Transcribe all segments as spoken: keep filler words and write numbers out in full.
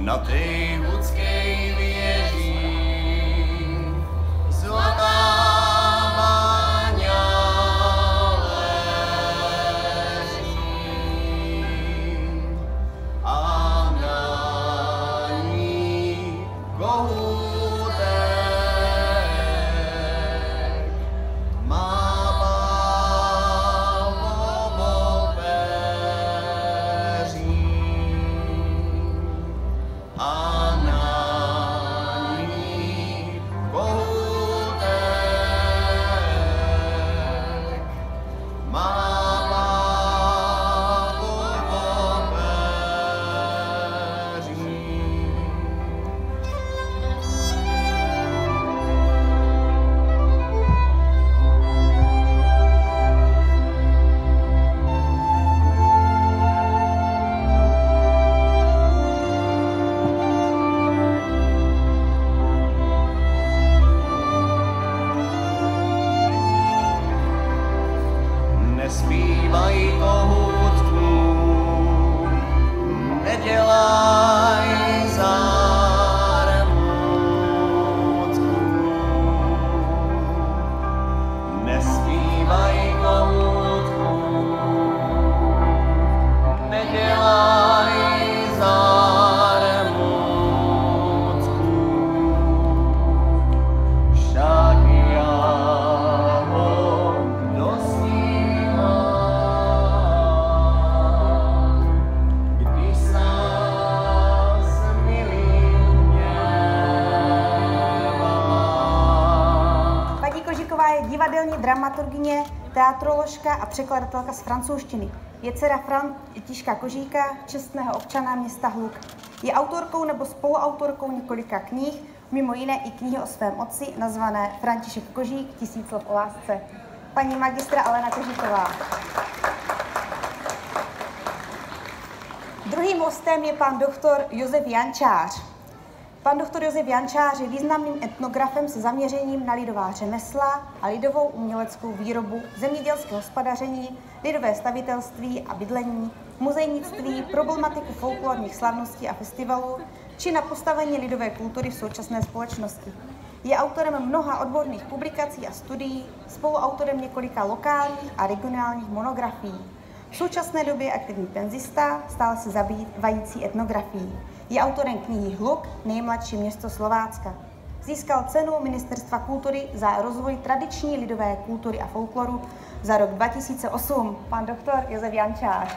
na tej ľudskej vieži. Zlatá báňa leží a na ní kohútek má Pavlovo peří a na ní kohútek má Pavlovo peří. Nespívaj kohútku, nedělaj zármutku. Nespívaj kohútku, nedělaj zármutku. Však já ho dostíhám, když sám se milým hněvám. Paní Kožíková je divadelní dramaturgyně, teatroložka a překladatelka z francouzštiny. Je dcera Františka Kožíka, čestného občana města Hluk. Je autorkou nebo spoluautorkou několika knih, mimo jiné i knihy o svém otci, nazvané František Kožík, Tisíc slov o lásce. Paní magistra Alena Kožíková. Druhým hostem je pan doktor Josef Jančář. Pan doktor Josef Jančář je významným etnografem se zaměřením na lidová řemesla a lidovou uměleckou výrobu, zemědělské hospodaření, lidové stavitelství a bydlení, muzejnictví, problematiku folklorních slavností a festivalů, či na postavení lidové kultury v současné společnosti. Je autorem mnoha odborných publikací a studií, spoluautorem několika lokálních a regionálních monografií. V současné době je aktivní penzista, stále se zabývající etnografií. Je autorem knihy Hluk, nejmladší město Slovácka. Získal cenu Ministerstva kultury za rozvoj tradiční lidové kultury a folkloru za rok dva tisíce osm. Pan doktor Josef Jančář.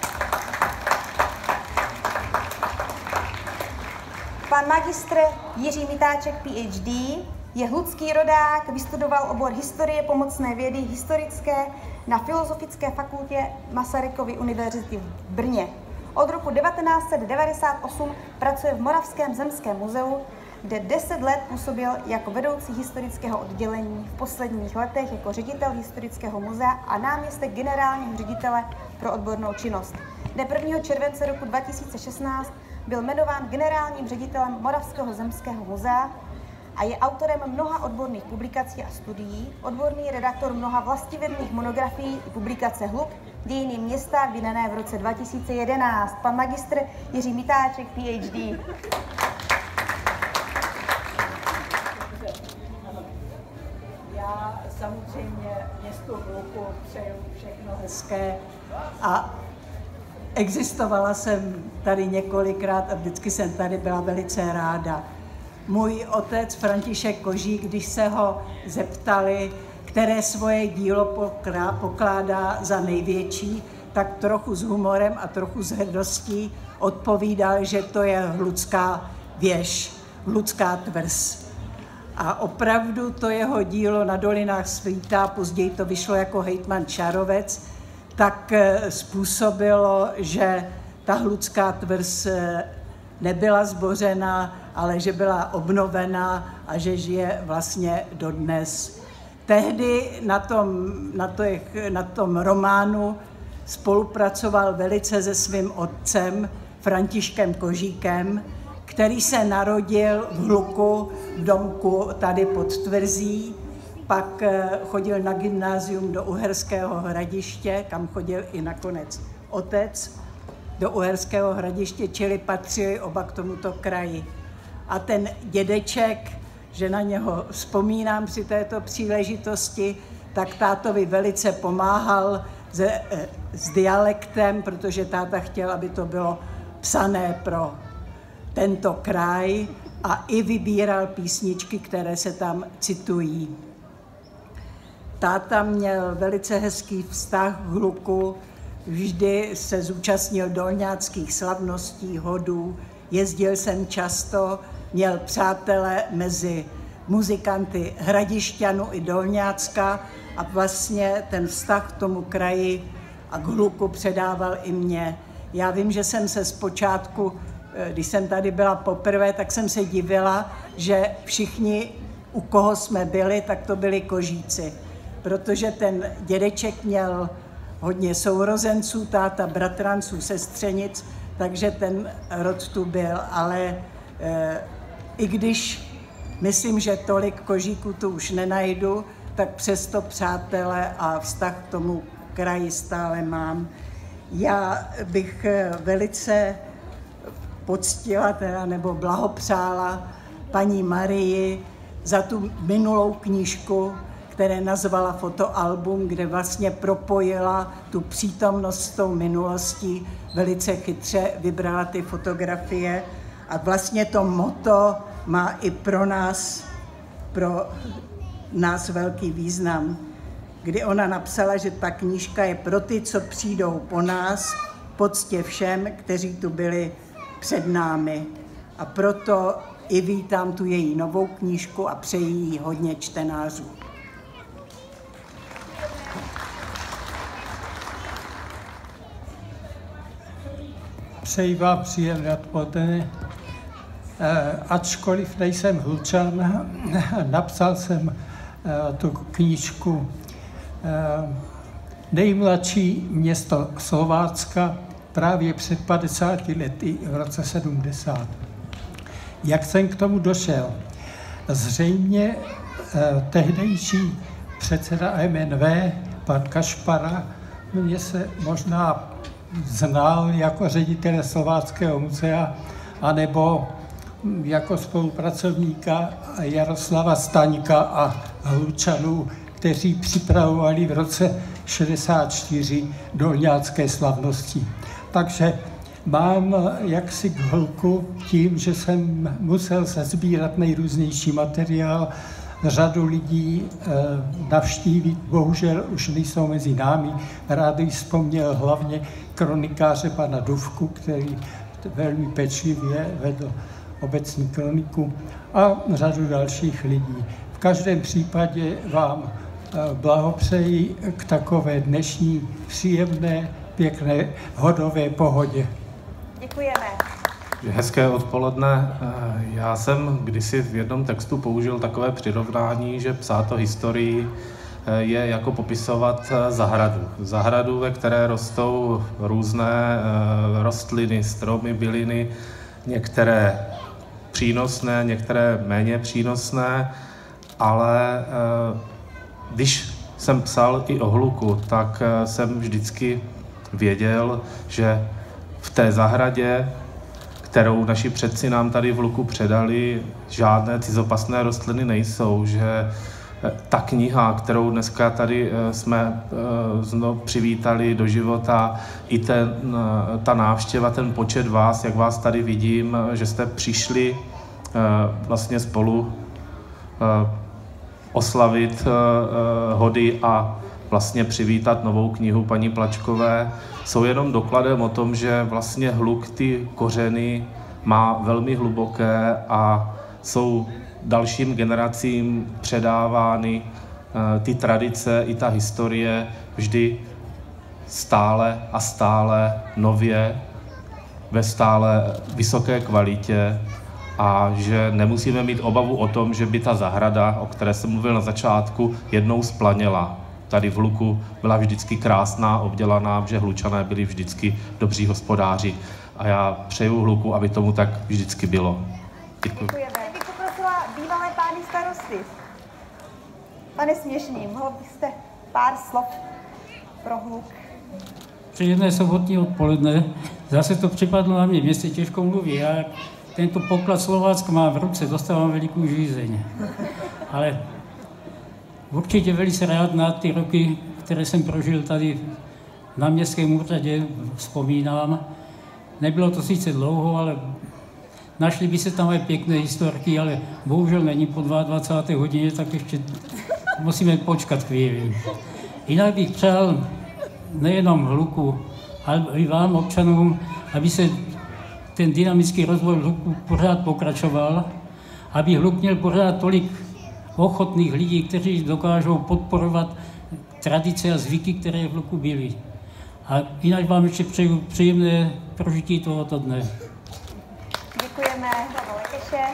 Pan magistr Jiří Mitáček, P H D, je hlucký rodák, vystudoval obor historie pomocné vědy historické na Filozofické fakultě Masarykovy univerzity v Brně. Od roku devatenáct set devadesát osm pracuje v Moravském zemském muzeu, kde deset let působil jako vedoucí historického oddělení, v posledních letech jako ředitel historického muzea a náměstek generálního ředitele pro odbornou činnost. Dne prvního července roku dva tisíce šestnáct byl jmenován generálním ředitelem Moravského zemského muzea a je autorem mnoha odborných publikací a studií, odborný redaktor mnoha vlastivědných monografií i publikace Hluk, Dějiny města, vydané v roce dva tisíce jedenáct. Pan magistr Jiří Mitáček, P H D. Já samozřejmě městu Hluku přeju všechno hezké a existovala jsem tady několikrát a vždycky jsem tady byla velice ráda. Můj otec František Kožík, když se ho zeptali, které svoje dílo pokládá za největší, tak trochu s humorem a trochu s hrdostí odpovídal, že to je Hlucká věž, Hlucká tvrz. A opravdu to jeho dílo Na dolinách svítá, později to vyšlo jako Hejtman Čarovec, tak způsobilo, že ta Hlucká tvrz nebyla zbořena, ale že byla obnovená a že žije vlastně dodnes. Tehdy na tom, na, to, na tom románu spolupracoval velice se svým otcem Františkem Kožíkem, který se narodil v Hluku v domku tady pod tvrzí, pak chodil na gymnázium do Uherského Hradiště, kam chodil i nakonec otec. do Uherského Hradiště, čili patřili oba k tomuto kraji. A ten dědeček, že na něho vzpomínám při této příležitosti, tak tátovi velice pomáhal se, s dialektem, protože táta chtěl, aby to bylo psané pro tento kraj a i vybíral písničky, které se tam citují. Táta měl velice hezký vztah k hluku, vždy se zúčastnil dolňáckých slavností, hodů, jezdil jsem často, měl přátele mezi muzikanty Hradišťanu i Dolňácka a vlastně ten vztah k tomu kraji a k hluku předával i mě. Já vím, že jsem se zpočátku, když jsem tady byla poprvé, tak jsem se divila, že všichni, u koho jsme byli, tak to byli Kožíci. Protože ten dědeček měl hodně sourozenců, táta bratranců, sestřenic, takže ten rod tu byl, ale e, i když myslím, že tolik Kožíků tu už nenajdu, tak přesto přátelé a vztah k tomu kraji stále mám. Já bych velice poctila teda, nebo blahopřála paní Marii za tu minulou knížku, které nazvala Fotoalbum, kde vlastně propojila tu přítomnost s tou minulostí, velice chytře vybrala ty fotografie a vlastně to motto má i pro nás, pro nás velký význam, kdy ona napsala, že ta knížka je pro ty, co přijdou po nás, poctě všem, kteří tu byli před námi. A proto i vítám tu její novou knížku a přeji jí hodně čtenářů. Přeji vám příjemné odpoledne. E, ačkoliv nejsem Hlučan, napsal jsem e, tu knížku e, Nejmladší město Slovácka právě před padesáti lety v roce sedmdesát. Jak jsem k tomu došel? Zřejmě e, tehdejší předseda M N V, pan Kašpara, mě se možná znal jako ředitele Slováckého muzea, anebo jako spolupracovníka Jaroslava Staňka a Hlučanů, kteří připravovali v roce šedesát čtyři dolňácké slavnosti. Takže mám jaksi k hluku tím, že jsem musel sesbírat nejrůznější materiál, řadu lidí e, navštívit, bohužel už nejsou mezi námi. Rád bych vzpomněl hlavně kronikáře pana Dufku, který velmi pečlivě vedl obecní kroniku a řadu dalších lidí. V každém případě vám e, blahopřeji k takové dnešní příjemné, pěkné, hodové pohodě. Děkujeme. Hezké odpoledne. Já jsem kdysi v jednom textu použil takové přirovnání, že psát o historii je jako popisovat zahradu. Zahradu, ve které rostou různé rostliny, stromy, byliny, některé přínosné, některé méně přínosné, ale když jsem psal i o hluku, tak jsem vždycky věděl, že v té zahradě, kterou naši předci nám tady v Hluku předali, žádné cizopasné rostliny nejsou, že ta kniha, kterou dneska tady jsme znovu přivítali do života, i ten, ta návštěva, ten počet vás, jak vás tady vidím, že jste přišli vlastně spolu oslavit hody a vlastně přivítat novou knihu paní Plačkové, jsou jenom dokladem o tom, že vlastně Hluk ty kořeny má velmi hluboké a jsou dalším generacím předávány ty tradice i ta historie vždy stále a stále nově, ve stále vysoké kvalitě a že nemusíme mít obavu o tom, že by ta zahrada, o které jsem mluvil na začátku, jednou splaněla. Tady v Hluku byla vždycky krásná, obdělaná, že Hlučané byli vždycky dobří hospodáři. A já přeju Hluku, aby tomu tak vždycky bylo. Děkuji. Děkujeme. Já bych poprosila bývalé pány starosty. Pane Směšný, mohl byste pár slov pro Hluk? Příjemné sobotní odpoledne. Zase to připadlo na mě, mě se těžko mluví. Já tento poklad Slovácka mám v ruce, dostávám velikou žízeň. Ale určitě velice rád na ty roky, které jsem prožil tady na městském úřadě, vzpomínám. Nebylo to sice dlouho, ale našli by se tam i pěkné historky, ale bohužel není po dvacáté druhé hodině, tak ještě musíme počkat chvíli. Jinak bych přál nejenom hluku, ale i vám, občanům, aby se ten dynamický rozvoj hluku pořád pokračoval, aby hluk měl pořád tolik ochotných lidí, kteří dokážou podporovat tradice a zvyky, které v hluku byly. A jinak vám ještě přeju příjemné prožití tohoto dne. Děkujeme za Lekeše.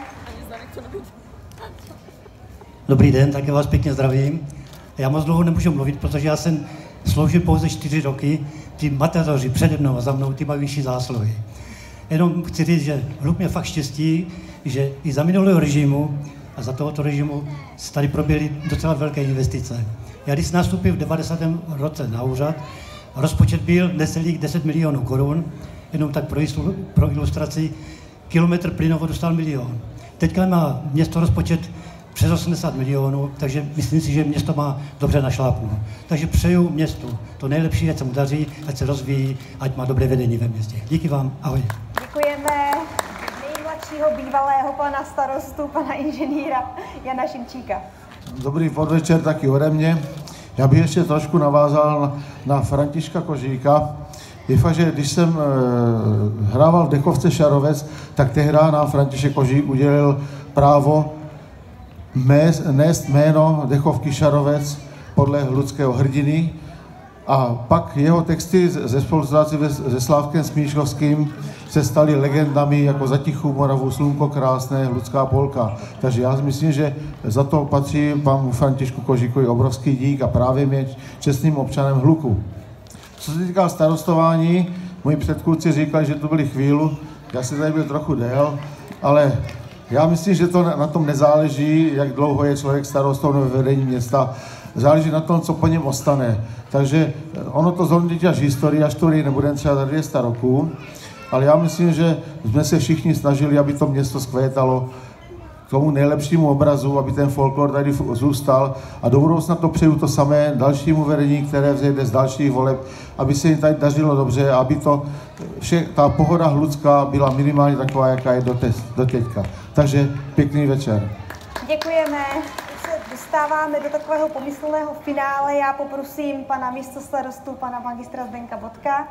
Dobrý den, také vás pěkně zdravím. Já moc dlouho nemůžu mluvit, protože já jsem sloužil pouze čtyři roky. Ti matadoři přede mnou a za mnou, ty mají vyšší zásluhy. Jenom chci říct, že hluk mě fakt štěstí, že i za minulého režimu a za tohoto režimu se tady proběhly docela velké investice. Já když jsem nastoupil v devadesátém roce na úřad, rozpočet byl necelých deset milionů korun, jenom tak pro, islu, pro ilustraci, kilometr plynovodu stál milion. Teďka má město rozpočet přes osmdesát milionů, takže myslím si, že město má dobře našlápnuto. Takže přeju městu to nejlepší, ať se mu daří, ať se rozvíjí, ať má dobré vedení ve městě. Díky vám, ahoj. Děkujeme nejmladšího bývalého pana starostu, pana inženýra Jana Šimčíka. Dobrý podvečer taky ode mě. Já bych ještě trošku navázal na, na Františka Kožíka. Je fakt, že když jsem e, hrával v dechovce Šarovec, tak tehdy nám František Kožík udělil právo més, nést jméno dechovky Šarovec podle hluckého hrdiny. A pak jeho texty ze spolupráci se Slávkem Smíškovským se staly legendami jako Za tichou Moravu, Slunko krásné, Hlucká polka. Takže já si myslím, že za to patří panu Františku Kožíkovi obrovský dík a právě mě čestným občanem Hluku. Co se týká starostování, moji předchůdci říkali, že to byly chvíli, já jsem tady byl trochu dél, ale já myslím, že to na tom nezáleží, jak dlouho je člověk starostou nebo vedení města. Záleží na tom, co po něm ostane. Takže ono to zhodnotí až historii, až to nebudeme třeba za dvě sta roků, ale já myslím, že jsme se všichni snažili, aby to město zkvétalo k tomu nejlepšímu obrazu, aby ten folklor tady zůstal a do budoucna to přeju to samé dalšímu vedení, které vzejde z dalších voleb, aby se jim tady dařilo dobře, aby to vše, ta pohoda hlucká byla minimálně taková, jaká je do, te, do teďka. Takže pěkný večer. Děkujeme. Už se dostáváme do takového pomyslného finále. Já poprosím pana místostarostu, pana magistra Zdenka Bodka.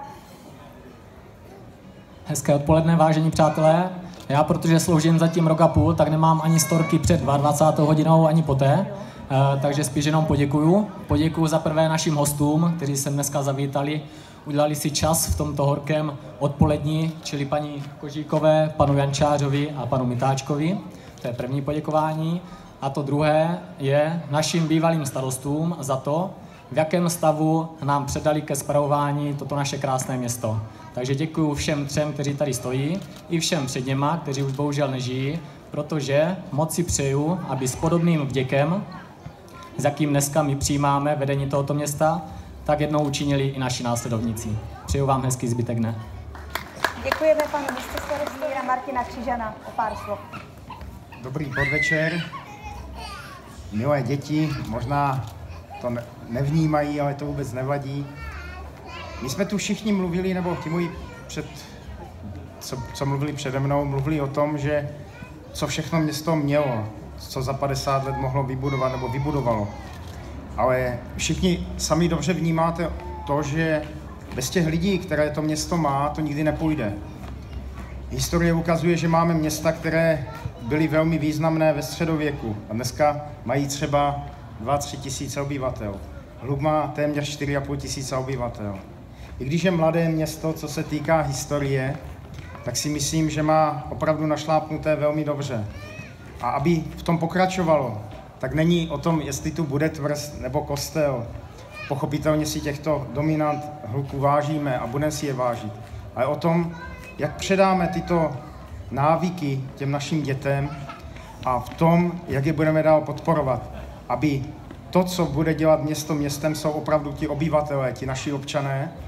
Hezké odpoledne, vážení přátelé. Já, protože sloužím zatím rok a půl, tak nemám ani storky před dvacátou druhou hodinou, ani poté. Uh, takže spíš jenom poděkuju. Poděkuju za prvé našim hostům, kteří se dneska zavítali. Udělali si čas v tomto horkém odpolední, čili paní Kožíkové, panu Jančářovi a panu Mitáčkovi. To je první poděkování. A to druhé je našim bývalým starostům za to, v jakém stavu nám předali ke spravování toto naše krásné město. Takže děkuji všem třem, kteří tady stojí, i všem před něma, kteří už bohužel nežijí, protože moc si přeju, aby s podobným vděkem, s jakým dneska my přijímáme vedení tohoto města, tak jednou učinili i naši následovníci. Přeju vám hezký zbytek dne. Děkujeme panu místostarostu Martina Křižana o pár slov. Dobrý podvečer. Milé děti, možná to nevnímají, ale to vůbec nevadí. My jsme tu všichni mluvili, nebo ti moji před, co, co mluvili přede mnou, mluvili o tom, že co všechno město mělo, co za padesát let mohlo vybudovat nebo vybudovalo. Ale všichni sami dobře vnímáte to, že bez těch lidí, které to město má, to nikdy nepůjde. Historie ukazuje, že máme města, které byly velmi významné ve středověku a dneska mají třeba dva tři tisíce obyvatel. Hluk má téměř čtyři a půl tisíce obyvatel. I když je mladé město, co se týká historie, tak si myslím, že má opravdu našlápnuté velmi dobře. A aby v tom pokračovalo, tak není o tom, jestli tu bude tvrz nebo kostel. Pochopitelně si těchto dominant hluku vážíme a budeme si je vážit. Ale o tom, jak předáme tyto návyky těm našim dětem a v tom, jak je budeme dál podporovat, aby to, co bude dělat město městem, jsou opravdu ti obyvatelé, ti naši občané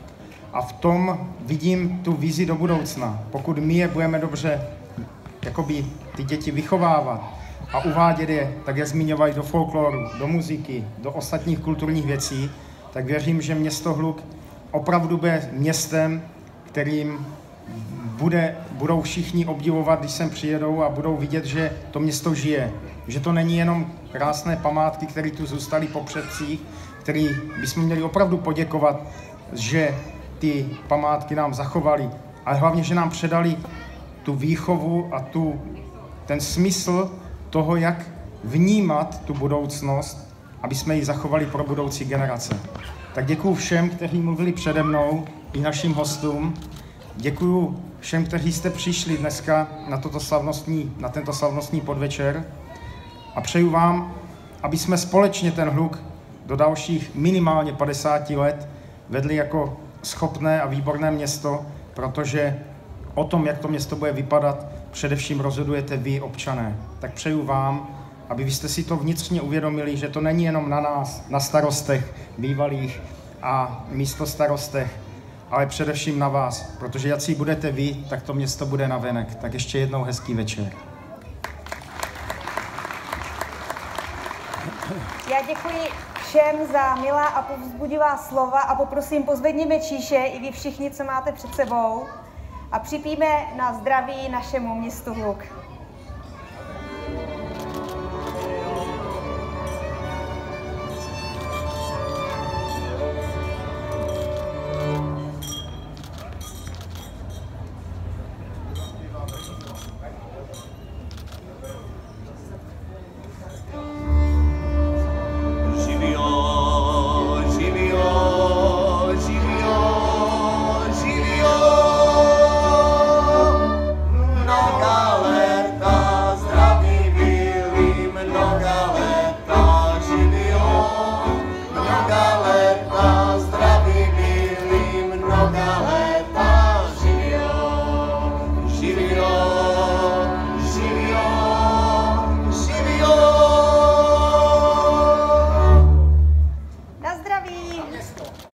A v tom vidím tu vizi do budoucna. Pokud my je budeme dobře, jakoby ty děti vychovávat a uvádět je, tak je zmiňovají do folkloru, do muziky, do ostatních kulturních věcí, tak věřím, že město Hluk opravdu bude městem, kterým bude, budou všichni obdivovat, když sem přijedou a budou vidět, že to město žije. Že to není jenom krásné památky, které tu zůstaly po předcích, který bychom měli opravdu poděkovat, že ty památky nám zachovali, ale hlavně, že nám předali tu výchovu a tu, ten smysl toho, jak vnímat tu budoucnost, aby jsme ji zachovali pro budoucí generace. Tak děkuju všem, kteří mluvili přede mnou, i našim hostům. Děkuju všem, kteří jste přišli dneska na, toto slavnostní, na tento slavnostní podvečer a přeju vám, aby jsme společně ten Hluk do dalších minimálně padesáti let vedli jako schopné a výborné město, protože o tom, jak to město bude vypadat, především rozhodujete vy, občané. Tak přeju vám, aby vy jste si to vnitřně uvědomili, že to není jenom na nás, na starostech bývalých a místostarostech, ale především na vás, protože jací budete vy, tak to město bude navenek. Tak ještě jednou hezký večer. Já děkuji všem za milá a povzbudivá slova a poprosím, pozvedněme číše i vy všichni, co máte před sebou a připijme na zdraví našemu městu Hluk.